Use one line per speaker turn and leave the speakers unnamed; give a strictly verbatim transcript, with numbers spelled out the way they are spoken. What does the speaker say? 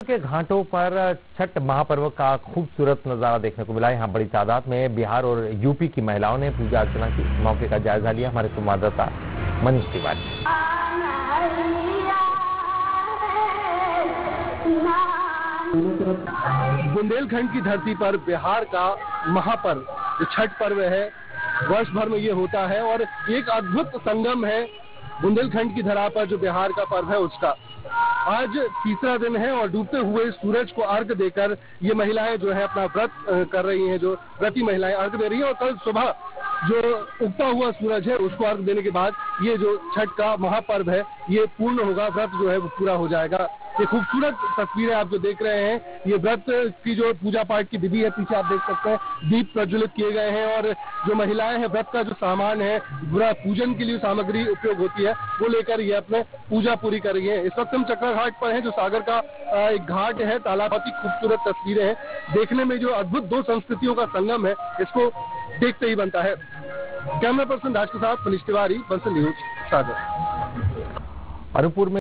के घाटों पर छठ महापर्व का खूबसूरत नजारा देखने को मिला। यहाँ बड़ी तादाद में बिहार और यूपी की महिलाओं ने पूजा अर्चना की मौके का जायजा लिया। हमारे संवाददाता मनीष तिवारी।
बुंदेलखंड की धरती पर बिहार का महापर्व जो छठ पर्व है, वर्ष भर में ये होता है और एक अद्भुत संगम है बुंदेलखंड की धरा पर जो बिहार का पर्व है उसका। आज तीसरा दिन है और डूबते हुए सूरज को अर्घ देकर ये महिलाएं जो है अपना व्रत कर रही हैं, जो व्रती महिलाएं अर्घ दे रही हैं और कल सुबह जो उगता हुआ सूरज है उसको अर्घ देने के बाद ये जो छठ का महापर्व है ये पूर्ण होगा, व्रत जो है वो पूरा हो जाएगा। ये खूबसूरत तस्वीरें आप जो देख रहे हैं, ये व्रत की जो पूजा पाठ की विधि है, पीछे आप देख सकते हैं दीप प्रज्वलित किए गए हैं और जो महिलाएं हैं व्रत का जो सामान है, पूजन के लिए सामग्री उपयोग होती है वो लेकर ये अपने पूजा पूरी कर रही है। इस वक्त हम चक्रा घाट पर हैं, जो सागर का एक घाट है, तालाब। बहुत ही खूबसूरत तस्वीरें हैं, देखने में जो अद्भुत दो संस्कृतियों का संगम है इसको देखते ही बनता है। कैमरा पर्सन राज के साथ मनीष तिवारी, बंसल न्यूज, सागर।
अनूपपुर में